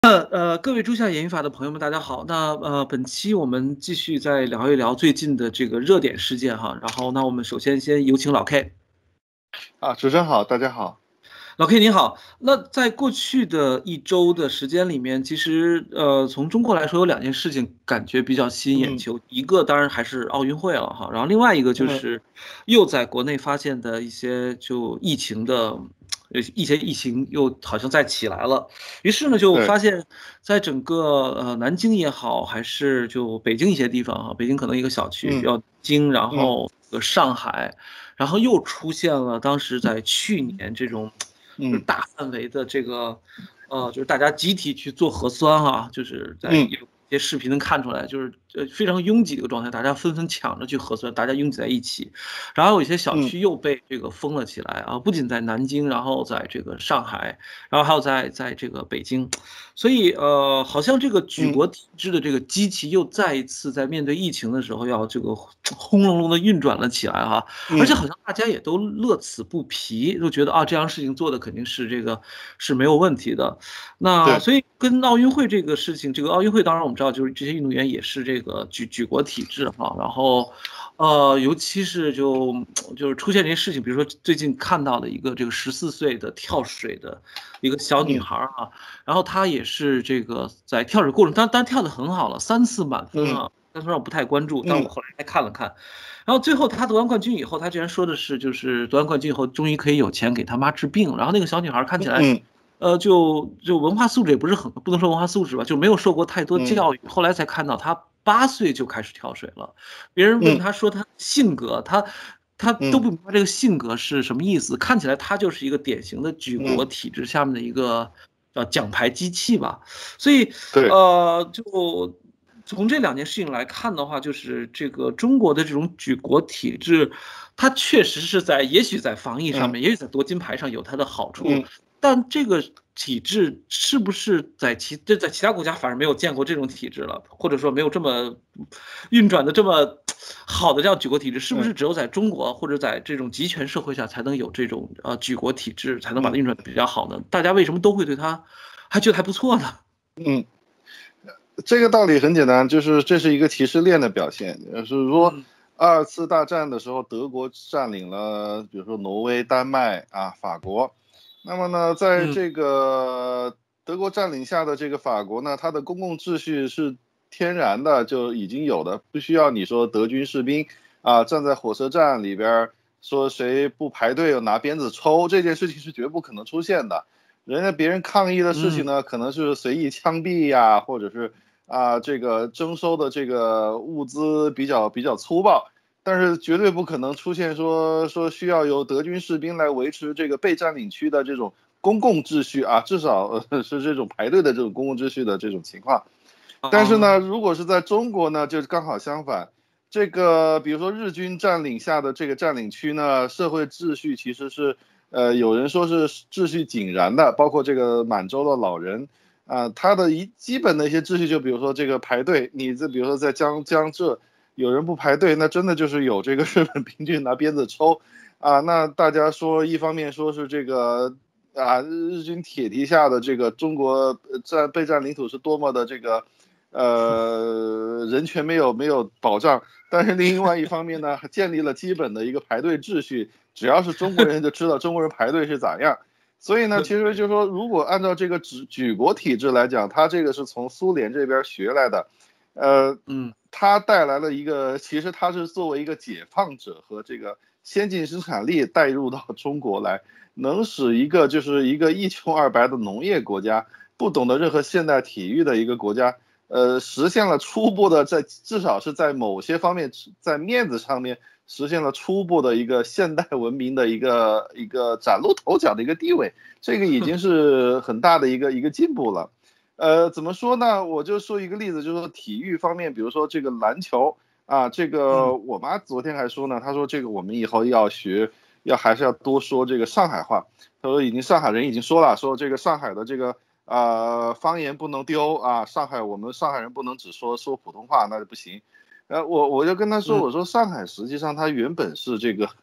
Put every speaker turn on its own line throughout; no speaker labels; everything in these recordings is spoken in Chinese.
各位珠下演艺法的朋友们，大家好。本期我们继续再聊一聊最近的这个热点事件哈。然后，那我们首先先有请老 K。
啊，主持人好，大家好。
老 K 你好。那在过去的一周的时间里面，其实从中国来说，有两件事情感觉比较吸引眼
嗯
球。一个当然还是奥运会了哈，然后另外一个就
嗯
是又在国内发现的一些就疫情的。一些疫情又好像再起来了，于是呢，就
对，
发现，在整个南京也好，还是就北京一些地方哈，北京可能一个小区，
嗯
要京，然
嗯
后上海，然后又出现了当时在去年这种，就是
嗯
大范围的这个，就是大家集体去做核酸哈，就是在
嗯
有些视频能看出来，就是非常拥挤的一个状态，大家纷纷抢着去核酸，大家拥挤在一起，然后有一些小
嗯
区又被这个封了起来啊，不仅在南京，然后在这个上海，然后还有在这个北京，所以好像这个举
嗯
国体制的这个机器又再一次在面对疫情的时候要这个轰隆隆的运转了起来哈，而且
嗯
好像大家也都乐此不疲，都觉得啊这样事情做的肯定是这个是没有问题的。那
对，
所以跟奥运会这个事情，这个奥运会当然我们知道，就是这些运动员也是这个举国体制哈，然后，尤其是就是出现这些事情，比如说最近看到的一个这个14岁的跳水的一个小女
嗯
孩儿啊，然后她也是这个在跳水过程，当然跳的很好了，3次满分
嗯
啊，但是让我不太关注，但我
嗯
后来还看了看，然后最后她夺完冠军以后，她居然说的是，就是夺完冠军以后终于可以有钱给她妈治病，然后那个小女孩看起来。
嗯
就文化素质也不是很，不能说文化素质吧，就没有受过太多
嗯
教育。后来才看到他8岁就开始跳水了。别人问
嗯
他说他性格，他都
嗯
不明白这个性格是什么意思。看起来他就是一个典型的举国
嗯，
体制下面的一个奖牌机器吧。所以
对，
就从这两件事情来看的话，就是这个中国的这种举国体制，它确实是也许在防疫上
嗯
面，也许在夺金牌上有它的好处。
嗯
但这个体制是不是在其他国家反而没有见过这种体制了，或者说没有这么运转的这么好的这样举国体制，是不
嗯
是只有在中国或者在这种集权社会下才能有这种举国体制，才能把它
嗯
运转的比较好呢？大家为什么都会对它还觉得还不错呢？
嗯，这个道理很简单，就是这是一个歧视链的表现，就是说。
嗯
二次大战的时候，德国占领了，比如说挪威、丹麦啊、法国。那么呢，在
嗯
这个德国占领下的这个法国呢，它的公共秩序是天然的就已经有的，不需要你说德军士兵啊站在火车站里边说谁不排队拿鞭子抽，这件事情是绝不可能出现的。别人抗议的事情
嗯
呢，可能是随意枪毙呀，或者是这个征收的这个物资比较粗暴。但是绝对不可能出现说需要由德军士兵来维持这个被占领区的这种公共秩序啊，至少是这种排队的这种公共秩序的这种情况。但是
啊
呢，如果是在中国呢，就刚好相反。这个比如说日军占领下的这个占领区呢，社会秩序其实是有人说是秩序井然的，包括这个满洲的老人他的基本的一些秩序，就比如说这个排队，你比如说在江浙。有人不排队，那真的就是有这个日本兵去拿鞭子抽那大家说，一方面说是这个日军铁蹄下的这个中国备战领土是多么的这个人权没有保障，但是另外一方面呢，建立了基本的一个排队秩序，只要是中国人就知道中国人排队是咋样。所以呢，其实就是说，如果按照这个举国体制来讲，它这个是从苏联这边学来的，呃，
嗯
它带来了一个，其实它是作为一个解放者和这个先进生产力带入到中国来，能使就是一个一穷二白的农业国家，不懂得任何现代体育的一个国家，实现了初步的至少是在某些方面，在面子上面实现了初步的一个现代文明的一个崭露头角的一个地位，这个已经是很大的一个进步了。怎么说呢？我就说一个例子，就是说体育方面，比如说这个篮球这个
嗯
我妈昨天还说呢，她说这个我们以后要学，还是要多说这个上海话。她说上海人已经说了，说这个上海的这个方言不能丢我们上海人不能只说普通话，那就不行。我就跟她说，
嗯
我说上海实际上它原本是这个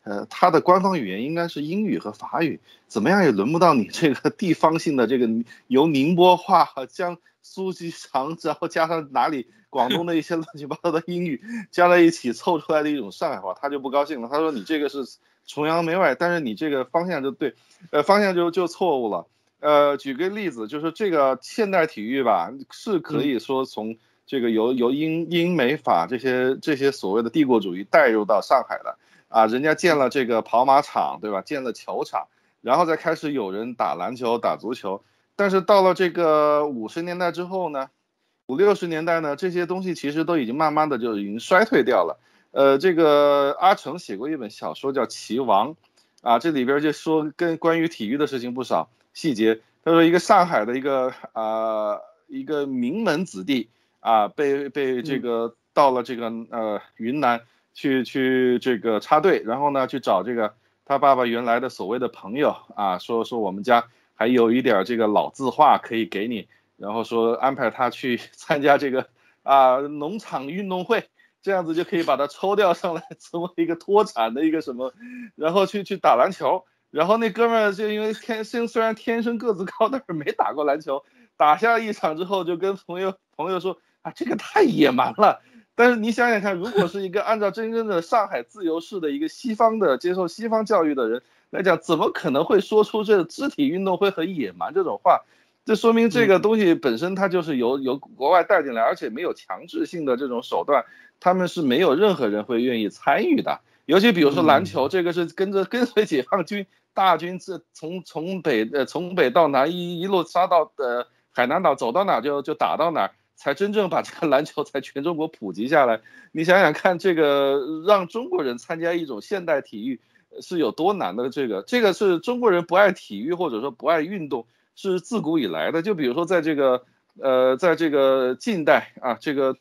它的官方语言应该是英语和法语，怎么样也轮不到你这个地方性的这个由宁波话和苏锡常，然后加上哪里广东的一些乱七八糟的英语加在一起凑出来的一种上海话，他就不高兴了。他说你这个是崇洋媚外，但是你这个方向就对，方向就错误了。举个例子，就是这个现代体育吧，是可以说从这个由英美法这些所谓的帝国主义带入到上海的啊，人家建了这个跑马场，对吧？建了球场，然后再开始有人打篮球、打足球。但是到了这个50年代之后呢，50、60年代呢，这些东西其实都已经慢慢的就已经衰退掉了。这个阿城写过一本小说叫《棋王》，啊，这里边就说关于体育的事情不少细节。他说一个上海的一个名门子弟啊，被这个到了这个云南去这个插队，然后呢去找这个他爸爸原来的所谓的朋友啊，说我们家还有一点这个老字画可以给你，然后说安排他去参加这个农场运动会，这样子就可以把他抽调上来，成为一个脱产的一个什么，然后去打篮球。然后那哥们儿就因为虽然天生个子高，但是没打过篮球，打下一场之后就跟朋友说啊，这个太野蛮了。但是你想想看，如果是一个按照真正的上海自由市的一个接受西方教育的人来讲，怎么可能会说出这肢体运动会很野蛮这种话？这说明这个东西本身它就是由国外带进来，而且没有强制性的这种手段，他们是没有任何人会愿意参与的。尤其比如说篮球，这个是跟随解放军大军从北到南一路杀到海南岛，走到哪就打到哪，才真正把这个篮球在全中国普及下来。你想想看，这个让中国人参加一种现代体育是有多难的？这个是中国人不爱体育或者说不爱运动，是自古以来的。就比如说在这个近代啊，这个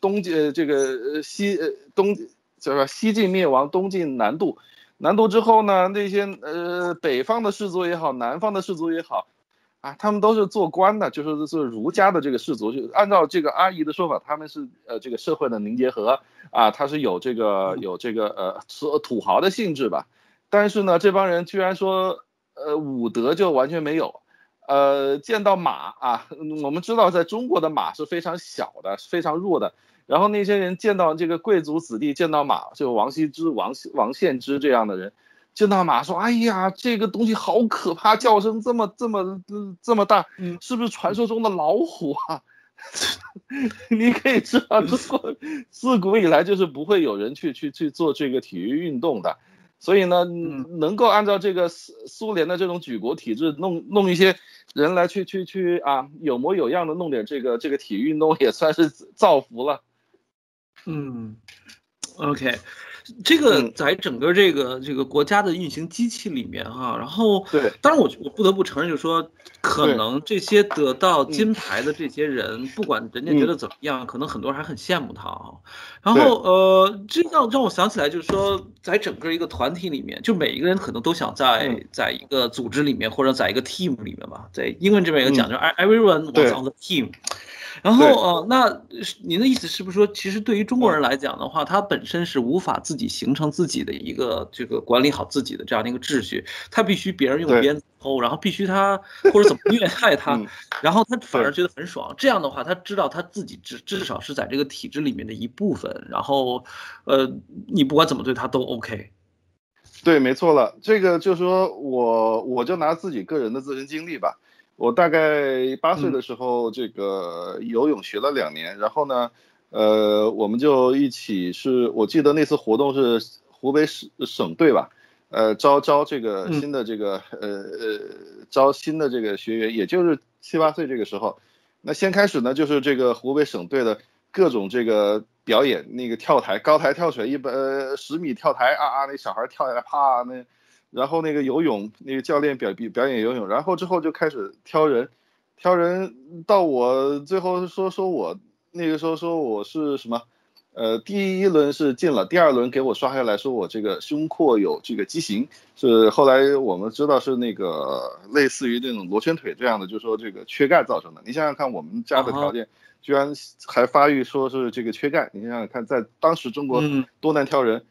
西晋灭亡，东晋南渡。南渡之后呢，那些北方的士族也好，南方的士族也好，啊，他们都是做官的，就是儒家的这个士族，就按照这个阿姨的说法，他们是这个社会的凝结核啊，他是有这个土豪的性质吧。但是呢，这帮人居然说武德就完全没有。见到马啊，我们知道在中国的马是非常小的，非常弱的。然后那些人见到这个贵族子弟见到马，就王羲之、王献之这样的人，见到马说：“哎呀，这个东西好可怕，叫声这么大，是不是传说中的老虎啊？”你可以知道，中国自古以来就是不会有人去做这个体育运动的。所以呢，能够按照这个苏联的这种举国体制弄一些人来去啊，有模有样的弄点这个体育运动，也算是造福了。
OK， 这个在整个这个国家的运行机器里面哈，然后
对，
当然我不得不承认，就是说可能这些得到金牌的这些人，不管人家觉得怎么样，可能很多人还很羡慕他啊。然后这让我想起来，就是说在整个一个团体里面，就每一个人可能都想在一个组织里面或者在一个 team 里面吧，在英文这边有个讲究，everyone wants on the team。然后那您的意思是不是说，其实对于中国人来讲的话，他本身是无法自己形成自己的一个这个管理好自己的这样的一个秩序，他必须别人用鞭子抽，然后必须他或者怎么虐待他，然后他反而觉得很爽。这样的话，他知道他自己至少是在这个体制里面的一部分，然后你不管怎么对他都 OK。
对，没错了。这个就是说我就拿自己个人的自身经历吧。我大概8岁的时候，这个游泳学了2年，然后呢，我们就一起我记得那次活动是湖北省队吧，招这个新的这个招新的这个学员，也就是7、8岁这个时候。那先开始呢，就是这个湖北省队的各种这个表演，那个跳台、高台跳水，10米跳台啊，那小孩跳下来啪那。然后那个游泳，那个教练表演游泳，然后之后就开始挑人，到我最后说我那个时候说我是什么，第1轮是进了，第2轮给我刷下来说我这个胸廓有这个畸形，是后来我们知道是那个类似于那种螺旋腿这样的，就是说这个缺钙造成的。你想想看，我们家的条件居然还发育说是这个缺钙，你想想看，在当时中国多难挑人。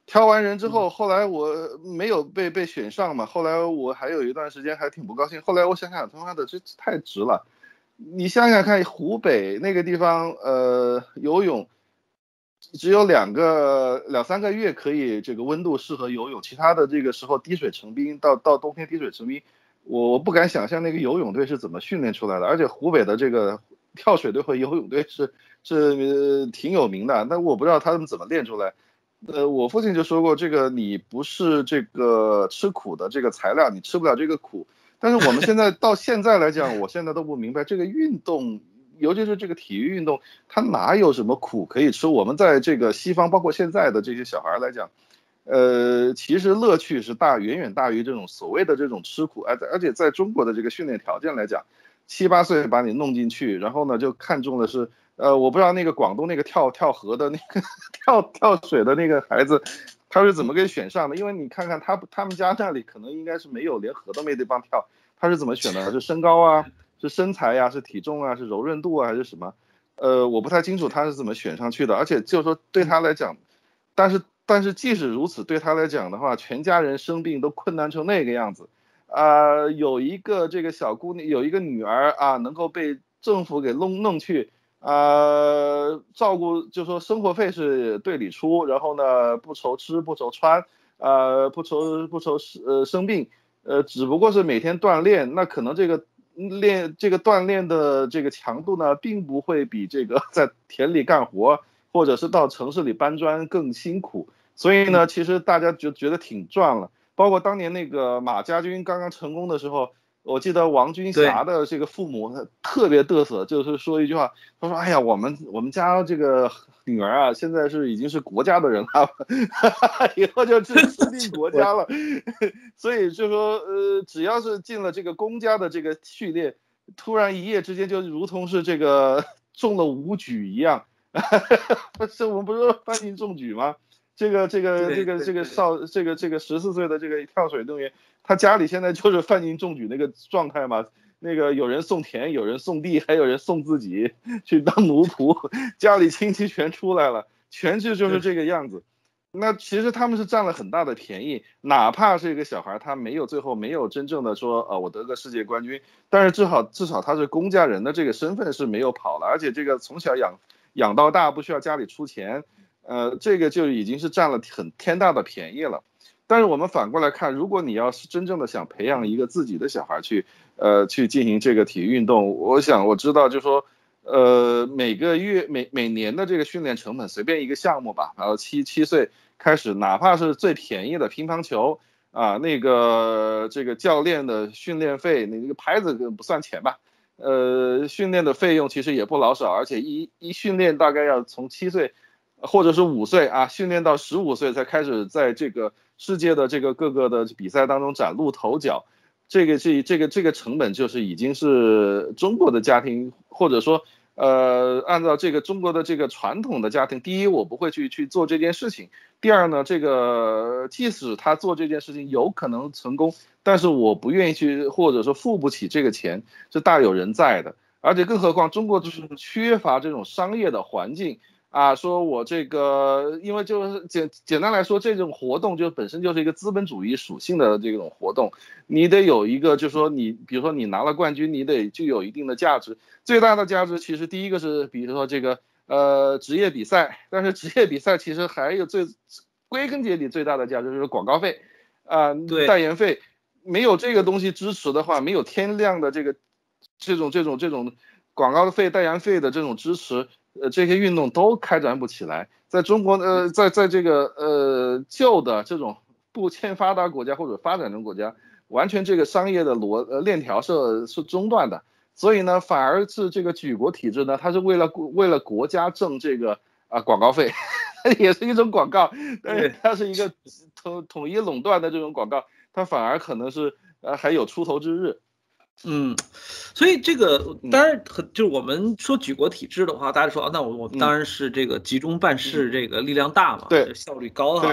挑完人之后，后来我没有被选上嘛，后来我还有一段时间还挺不高兴。后来我想想，他妈的这太值了！你想想看，湖北那个地方，游泳只有两三个月可以这个温度适合游泳，其他的这个时候滴水成冰，到冬天滴水成冰，我不敢想象那个游泳队是怎么训练出来的。而且湖北的这个跳水队和游泳队是挺有名的，但我不知道他们怎么练出来。我父亲就说过，这个你不是这个吃苦的这个材料，你吃不了这个苦。但是我们到现在来讲，我现在都不明白这个运动，尤其是这个体育运动，它哪有什么苦可以吃？我们在这个西方，包括现在的这些小孩来讲，其实乐趣是远远大于这种所谓的这种吃苦。而且在中国的这个训练条件来讲，7、8岁把你弄进去，然后呢就看中的是。我不知道那个广东那个跳河的那个跳水的那个孩子，他是怎么给选上的？因为你看看他们家那里可能应该是没有，连河都没地方跳，他是怎么选的？是身高啊，是身材呀，是体重啊，是柔韧度啊，还是什么？我不太清楚他是怎么选上去的。而且就是说对他来讲，但是即使如此，对他来讲的话，全家人生病都困难成那个样子，有一个这个小姑娘，有一个女儿啊，能够被政府给弄去。照顾就说生活费是队里出，然后呢不愁吃不愁穿，不愁生病，只不过是每天锻炼，那可能这个锻炼的这个强度呢，并不会比这个在田里干活或者是到城市里搬砖更辛苦，所以呢，其实大家就觉得挺赚了。包括当年那个马家军刚刚成功的时候。我记得王军霞的这个父母特别嘚瑟，就是说一句话，他说：“哎呀，我们家这个女儿啊，现在已经是国家的人了，以后就指定国家了。”所以就说，只要是进了这个公家的这个序列，突然一夜之间就如同是这个中了武举一样。这我们不是说翻进中举吗？这个14岁的这个跳水运动员。他家里现在就是范进中举那个状态嘛，那个有人送田，有人送地，还有人送自己去当奴仆，家里亲戚全出来了，全就是这个样子。那其实他们是占了很大的便宜，哪怕是一个小孩，他最后没有真正的说，我得个世界冠军，但是至少他是公家人的这个身份是没有跑了，而且这个从小养到大，不需要家里出钱，这个就已经是占了天大的便宜了。但是我们反过来看，如果你要是真正的想培养一个自己的小孩去进行这个体育运动，我知道就是说，每个月每年的这个训练成本，随便一个项目吧，然后7岁开始，哪怕是最便宜的乒乓球啊，那个这个教练的训练费，那个牌子不算钱吧，训练的费用其实也不老少，而且一训练大概要从7岁或者是5岁啊，训练到15岁才开始在这个世界的这个各个的比赛当中崭露头角，这个成本就是已经是中国的家庭，或者说按照这个中国的这个传统的家庭，第一我不会去做这件事情，第二呢，这个即使他做这件事情有可能成功，但是我不愿意去，或者说付不起这个钱，是大有人在的，而且更何况中国就是缺乏这种商业的环境。说我这个，因为就是简单来说，这种活动就本身就是一个资本主义属性的这种活动，你得有一个，就是说比如说你拿了冠军，你得具有一定的价值。最大的价值其实第一个是，比如说这个职业比赛，但是职业比赛其实还有归根结底最大的价值就是广告费代言费，没有这个东西支持的话，没有天量的这种广告费、代言费的这种支持。这些运动都开展不起来，在中国在这个旧的这种不欠发达国家或者发展中国家，完全这个商业的链条是中断的，所以呢，反而是这个举国体制呢，它是为了国家挣这个广告费，也是一种广告，但是它是一个统一垄断的这种广告，它反而可能是还有出头之日。
所以这个当然就是我们说举国体制的话，大家说那我当然是这个集中办事，这个力量大嘛，
对，
效率高哈。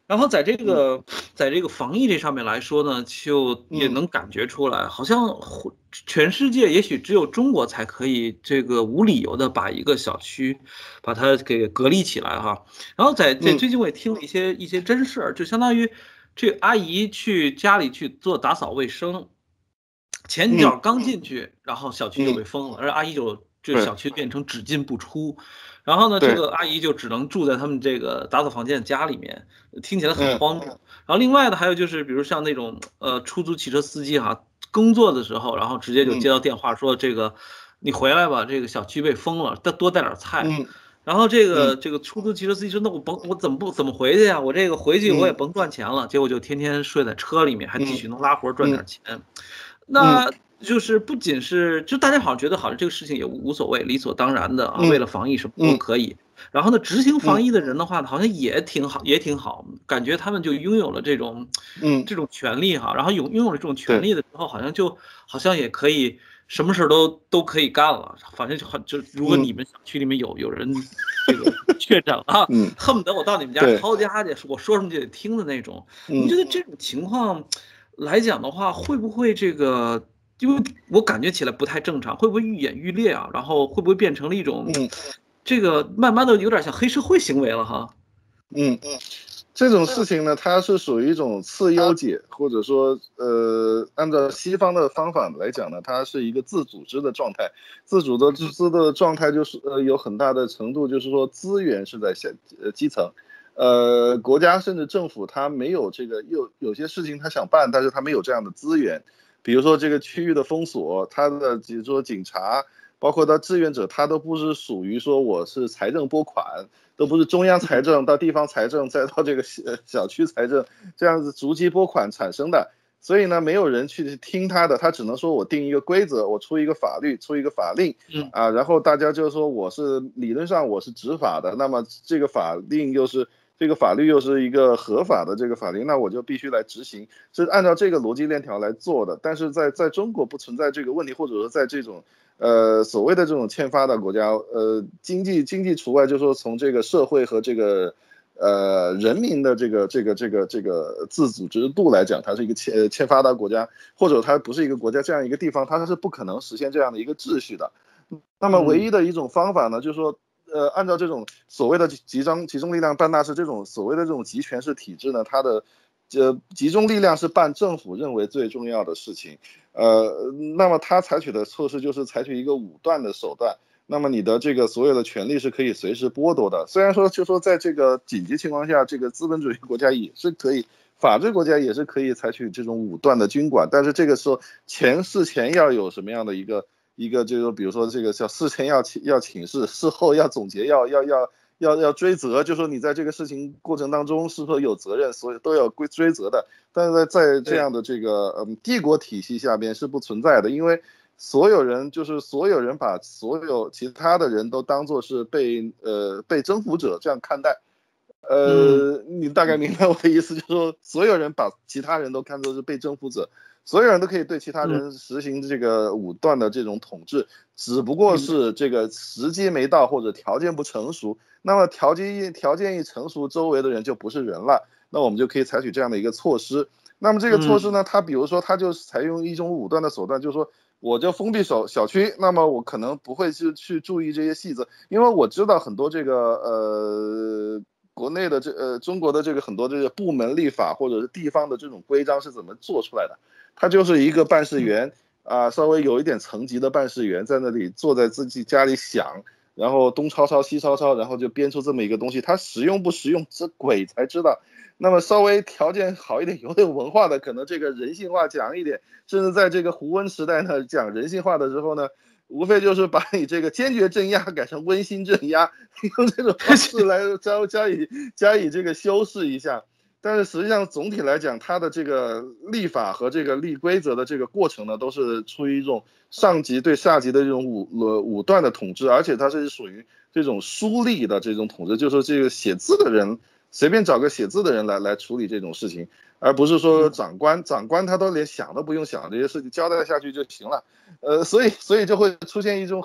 然后在这个防疫这上面来说呢，就也能感觉出来，好像全世界也许只有中国才可以这个无理由的把一个小区把它给隔离起来哈。然后在最近我也听了一些真事儿，就相当于这阿姨去家里去做打扫卫生，前脚刚进去，然后小区就被封了，而阿姨这小区变成只进不出。然后呢，这个阿姨就只能住在他们这个打扫房间的家里面，听起来很荒谬。然后另外的还有就是，比如像那种出租汽车司机哈，工作的时候，然后直接就接到电话说这个你回来吧，这个小区被封了，再多带点菜。然后这个出租汽车司机说，那我怎么回去呀？我这个回去我也甭赚钱了，结果就天天睡在车里面，还继续能拉活赚点钱。那就是不仅是，就大家好像觉得好像这个事情也无所谓，理所当然的啊，为了防疫什么都可以。然后呢，执行防疫的人的话呢，好像也挺好，也挺好，感觉他们就拥有了这种权利哈。然后拥有了这种权利的时候，好像也可以什么事都可以干了。反正就如果你们小区里面有人这个确诊了，恨不得我到你们家抄家去，我说什么就得听的那种。你觉得这种情况来讲的话，会不会这个？因为我感觉起来不太正常，会不会愈演愈烈啊？然后会不会变成了一种，这个慢慢的有点像黑社会行为了哈？
这种事情呢，它是属于一种次优解，或者说按照西方的方法来讲呢，它是一个自组织的状态。自组织的状态就是有很大的程度就是说资源是在基层。国家甚至政府它没有这个，有些事情它想办，但是它没有这样的资源。比如说这个区域的封锁，它的比如说警察，包括到志愿者，他都不是属于说我是财政拨款，都不是中央财政到地方财政再到这个小区财政这样子逐级拨款产生的。所以呢，没有人去听他的，他只能说我定一个规则，我出一个法律，出一个法令，然后大家就说我是理论上我是执法的，那么这个法令又是。这个法律又是一个合法的这个法律，那我就必须来执行，是按照这个逻辑链条来做的。但是在中国不存在这个问题，或者说在这种所谓的这种欠发达国家，经济除外，就是说从这个社会和这个人民的这个自组织度来讲，它是一个欠发达国家，或者它不是一个国家这样一个地方，它是不可能实现这样的一个秩序的。那么唯一的一种方法呢，就是说。按照这种所谓的集中力量办大事，这种所谓的这种集权式体制呢，它的集中力量是办政府认为最重要的事情。那么他采取的措施就是采取一个武断的手段。那么你的这个所有的权利是可以随时剥夺的。虽然说就说在这个紧急情况下，这个资本主义国家也是可以，法治国家也是可以采取这种武断的军管，但是这个时候事前要有什么样的一个就是比如说这个叫事前要请示，事后要总结，要追责，就说你在这个事情过程当中是否有责任，所以都要追责的。但是在这样的这个帝国体系下边是不存在的，因为所有人把所有其他的人都当作是被征服者这样看待。你大概明白我的意思，就是说所有人把其他人都看作是被征服者。所有人都可以对其他人实行这个武断的这种统治，只不过是这个时机没到或者条件不成熟。那么条件一成熟，周围的人就不是人了，那我们就可以采取这样的一个措施。那么这个措施呢，它比如说它就采用一种武断的手段，就是说我就封闭小区，那么我可能不会去注意这些细则，因为我知道很多这个国内的中国的这个很多这个部门立法或者是地方的这种规章是怎么做出来的。他就是一个办事员稍微有一点层级的办事员，在那里坐在自己家里想，然后东抄抄西抄抄，然后就编出这么一个东西。它实用不实用，这鬼才知道。那么稍微条件好一点、有点文化的，可能这个人性化讲一点，甚至在这个胡温时代呢，讲人性化的时候呢，无非就是把你这个坚决镇压改成温馨镇压，用这种方式来加以这个修饰一下。但是实际上总体来讲，它的这个立法和这个立规则的这个过程呢，都是出于一种上级对下级的这种武断的统治，而且它是属于这种书吏的这种统治，就是说这个写字的人随便找个写字的人来处理这种事情，而不是说长官他都连想都不用想，这些事情交代下去就行了。所以就会出现一种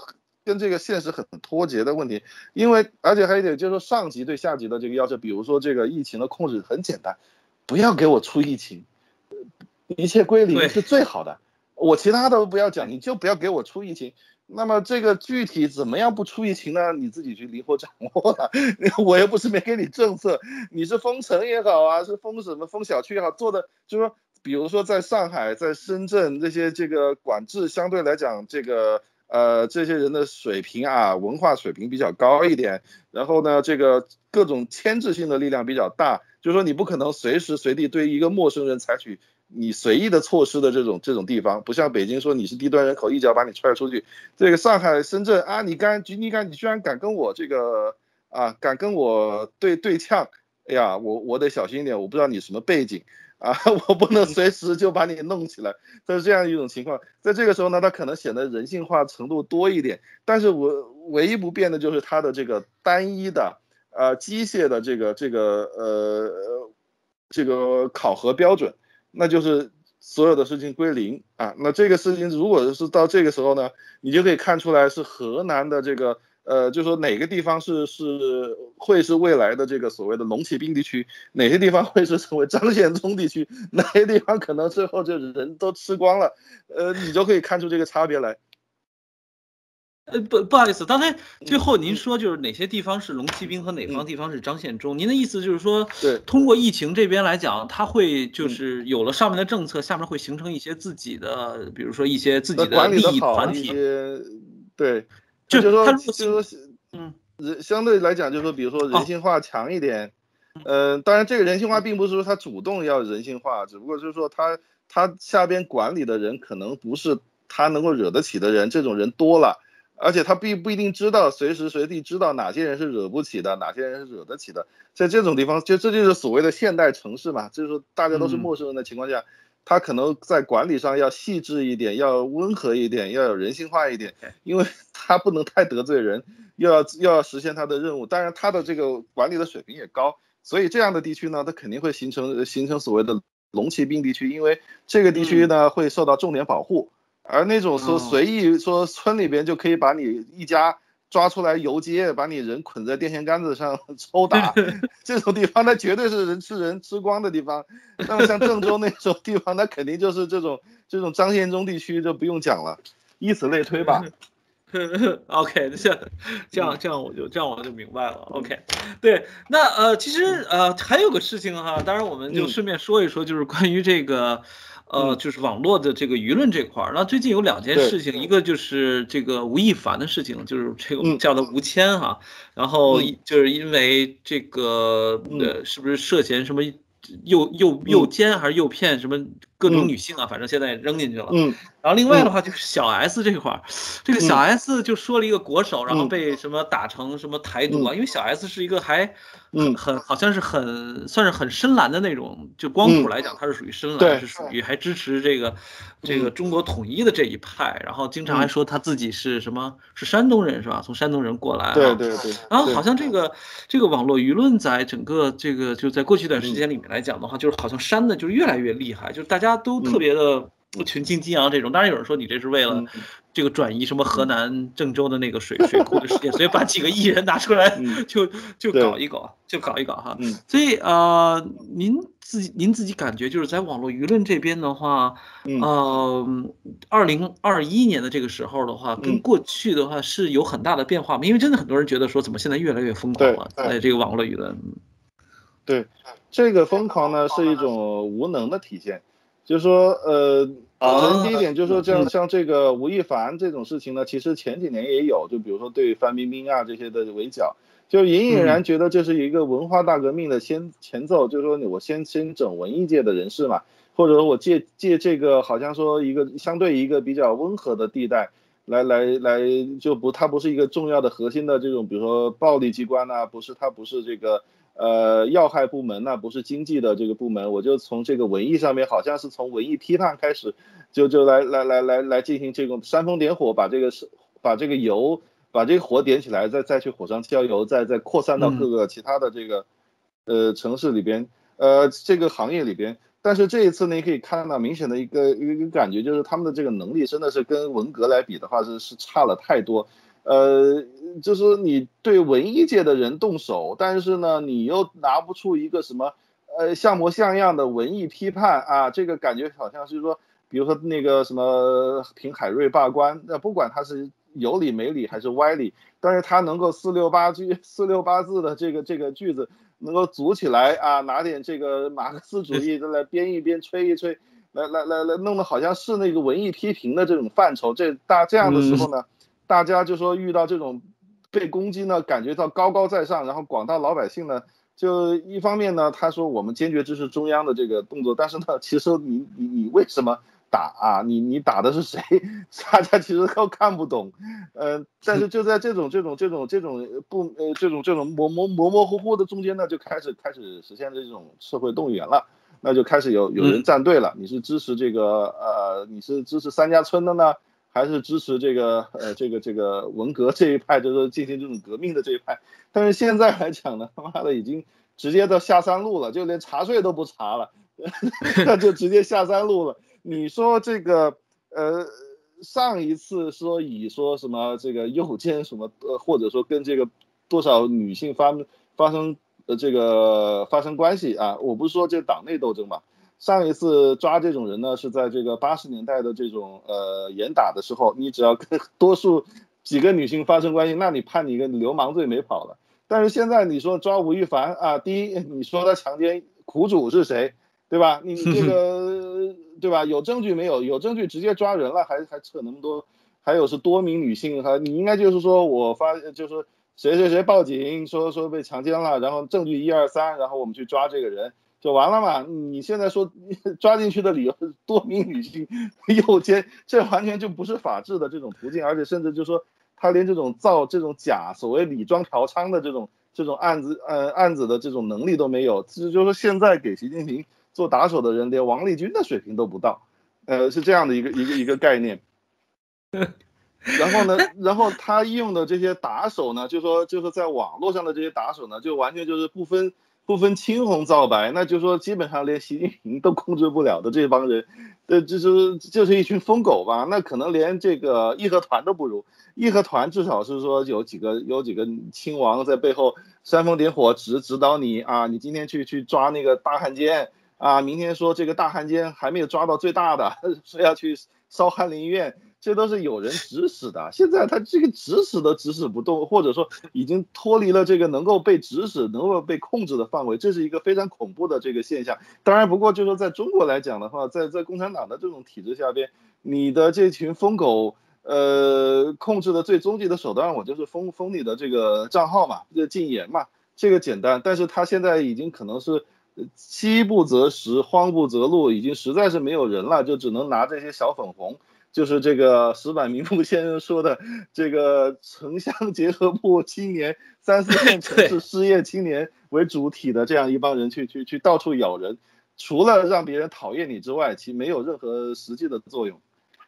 跟这个现实很脱节的问题。因为而且还有一点就是说，上级对下级的这个要求，比如说这个疫情的控制很简单，不要给我出疫情，一切归零是最好的。我其他的都不要讲，你就不要给我出疫情。那么这个具体怎么样不出疫情呢？你自己去灵活掌握了。我又不是没给你政策，你是封城也好啊，是封什么封小区也好，做的就是说，比如说在上海、在深圳这些这个管制相对来讲，这个这些人的水平啊，文化水平比较高一点，然后呢，这个各种牵制性的力量比较大，就是说你不可能随时随地对一个陌生人采取你随意的措施的这种地方，不像北京说你是低端人口，一脚把你踹出去。这个上海、深圳啊，你居然敢跟我这个敢跟我对呛，哎呀，我得小心一点，我不知道你什么背景啊，我不能随时就把你弄起来。这是这样一种情况，在这个时候呢，它可能显得人性化程度多一点，但是我唯一不变的就是它的这个单一的机械的这个考核标准。那就是所有的事情归零啊。那这个事情如果是到这个时候呢，你就可以看出来是河南的这个就说哪个地方会是未来的这个所谓的龙骑兵地区，哪些地方会是成为张献忠地区，哪些地方可能最后就人都吃光了，你就可以看出这个差别来。
不好意思，刚才最后您说就是哪些地方是龙骑兵和哪方地方是张献忠，您的意思就是说，
对，
通过疫情这边来讲，它会就是有了上面的政策，下面会形成一些自己的，比如说一些自己的利益团体，
对，
就是说，
相对来讲就是说，比如说人性化强一点，当然这个人性化并不是说他主动要人性化，只不过就是说他下边管理的人可能不是他能够惹得起的人，这种人多了。而且他并不一定知道随时随地知道哪些人是惹不起的，哪些人是惹得起的。在这种地方，这就是所谓的现代城市嘛，就是说大家都是陌生人的情况下，他可能在管理上要细致一点，要温和一点，要有人性化一点，因为他不能太得罪人，又要实现他的任务。当然，他的这个管理的水平也高，所以这样的地区呢，它肯定会形成所谓的龙骑兵地区，因为这个地区呢会受到重点保护。而那种说随意说村里边就可以把你一家抓出来游街，把你人捆在电线杆子上抽打，这种地方那绝对是人吃光的地方。那么像郑州那种地方，那肯定就是这种张献忠地区，就不用讲了，以此类推吧。
OK，这样我就明白了。OK， 对，那其实还有个事情哈，当然我们就顺便说一说，就是关于这个。就是网络的这个舆论这块儿，那最近有两件事情，一个就是这个吴亦凡的事情，就是这个叫他吴谦哈，然后就是因为这个是不是涉嫌什么诱奸还是诱骗什么各种女性啊，反正现在扔进去了。然后另外的话就是小 S 这块儿，这个小 S 就说了一个国手，然后被什么打成什么台独啊，因为小 S 是一个还好像是算是很深蓝的那种，就光谱来讲，他是属于深蓝，是属于还支持这个中国统一的这一派，然后经常还说他自己是什么是山东人是吧？从山东人过来。
对。
然后好像这个网络舆论在整个这个就在过去一段时间里面来讲的话，就是好像煽的就是越来越厉害，就是大家都特别的群情激昂这种。当然有人说你这是为了这个转移什么河南郑州的那个水库的事件，所以把几个艺人拿出来就搞一搞哈。所以您自己感觉就是在网络舆论这边的话，2021年的这个时候的话，跟过去的话是有很大的变化吗？因为真的很多人觉得说怎么现在越来越疯狂了，在这个网络舆论。
对，这个疯狂呢是一种无能的体现，就是说首先第一点就是说像这个吴亦凡这种事情呢，其实前几年也有，就比如说对范冰冰啊这些的围剿，就隐然觉得这是一个文化大革命的前奏，就是说我先整文艺界的人士嘛，或者说我借这个好像说一个相对一个比较温和的地带来它不是一个重要的核心的这种，比如说暴力机关啊，它不是这个要害部门呢，不是经济的这个部门，我就从这个文艺上面，好像是从文艺批判开始，就来进行这种煽风点火，把这个火点起来，再去火上浇油，再扩散到各个其他的这个城市里边，这个行业里边。但是这一次呢，你可以看到明显的一个感觉，就是他们的这个能力真的是跟文革来比的话是差了太多。 就是你对文艺界的人动手，但是呢，你又拿不出一个什么像模像样的文艺批判啊，这个感觉好像是说，比如说那个什么评海瑞罢官，那不管他是有理没理还是歪理，但是他能够四六八字的这个句子能够组起来啊，拿点这个马克思主义再来编一编吹一吹，来弄得好像是那个文艺批评的这种范畴，这样的时候呢，大家就说遇到这种被攻击呢，感觉到高高在上，然后广大老百姓呢，就一方面呢，他说我们坚决支持中央的这个动作，但是呢，其实你为什么打啊？你打的是谁？大家其实都看不懂，但是就在这种模模糊糊的中间呢，就开始实现这种社会动员了，那就开始有人站队了，你是支持这个你是支持三家村的呢？还是支持这个文革这一派，就是进行这种革命的这一派。但是现在来讲呢，他妈的已经直接到下三路了，就连查税都不查了，那就直接下三路了。你说这个上一次说说什么这个诱奸什么或者说跟这个多少女性发生关系啊，我不是说这党内斗争嘛。上一次抓这种人呢，是在这个80年代的这种严打的时候，你只要跟多数几个女性发生关系，那你判你一个流氓罪没跑了。但是现在你说抓吴亦凡啊，第一你说他强奸苦主是谁，对吧？你这个对吧？有证据没有？有证据直接抓人了，还扯那么多？还有是多名女性，你应该就是说就是谁报警说被强奸了，然后证据1、2、3，然后我们去抓这个人。就完了嘛？你现在说抓进去的理由是多名女性诱奸，这完全就不是法治的这种途径，而且甚至就说他连这种造这种假所谓李庄嫖娼的这种案子的这种能力都没有，就是说现在给习近平做打手的人连王立军的水平都不到，是这样的一个概念。然后呢，然后他用的这些打手呢，就是在网络上的这些打手呢，就完全就是不分青红皂白，那就说基本上连习近平都控制不了的这帮人，就是一群疯狗吧。那可能连这个义和团都不如，义和团至少是说有几个亲王在背后煽风点火，指导你啊，你今天去抓那个大汉奸啊，明天说这个大汉奸还没有抓到最大的，说要去烧翰林院。这都是有人指使的，现在他这个指使都指使不动，或者说已经脱离了这个能够被指使、能够被控制的范围，这是一个非常恐怖的这个现象。当然，不过就是说在中国来讲的话，在共产党的这种体制下边，你的这群疯狗，控制的最终极的手段，我就是封你的这个账号嘛，禁言嘛，这个简单。但是他现在已经可能是饥不择食，荒不择路，已经实在是没有人了，就只能拿这些小粉红。就是这个石板明夫先生说的，这个城乡结合部青年3、4线城市失业青年为主体的这样一帮人去到处咬人，除了让别人讨厌你之外，其实没有任何实际的作用。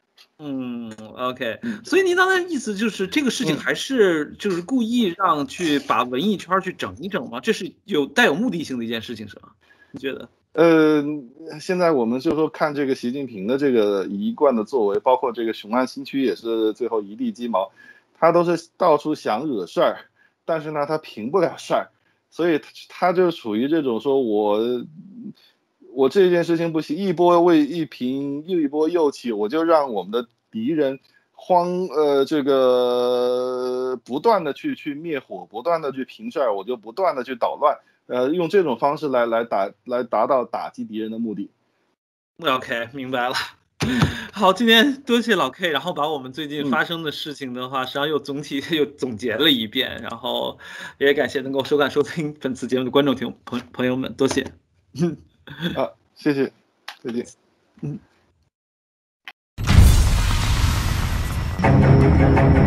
OK，所以您刚才意思就是这个事情还是就是故意让去把文艺圈去整一整吗？这是带有目的性的一件事情是吗？你觉得？
现在我们就说看这个习近平的这个一贯的作为，包括这个雄安新区也是最后一地鸡毛，他都是到处想惹事儿，但是呢他平不了事儿，所以他就属于这种说我这件事情不行，一波未一平又一波又起，我就让我们的敌人这个不断的去灭火，不断的去平事儿，我就不断的去捣乱。用这种方式来达到打击敌人的目的。
OK， 明白了。好，今天多谢老 K， 然后把我们最近发生的事情的话，实际上又总结了一遍，然后也感谢能够收听本次节目的观众朋友们，多谢。
谢谢，再见。